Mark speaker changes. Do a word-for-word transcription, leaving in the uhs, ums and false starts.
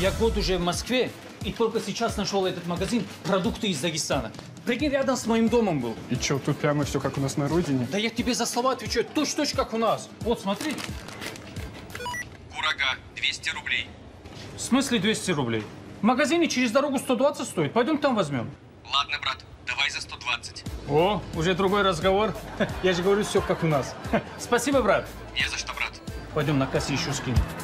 Speaker 1: Я год уже в Москве и только сейчас нашел этот магазин «Продукты из Дагестана». Прикинь, рядом с моим домом был.
Speaker 2: И что, тут прямо все как у нас на родине?
Speaker 1: Да я тебе за слова отвечаю, точь-точь как у нас. Вот, смотри.
Speaker 3: Курага, двести рублей.
Speaker 1: В смысле двести рублей? В магазине через дорогу сто двадцать стоит. Пойдем там возьмем.
Speaker 3: Ладно, брат, давай за сто двадцать.
Speaker 1: О, уже другой разговор. Я же говорю, все как у нас. Спасибо, брат.
Speaker 3: Не за что, брат.
Speaker 1: Пойдем на кассе еще скину.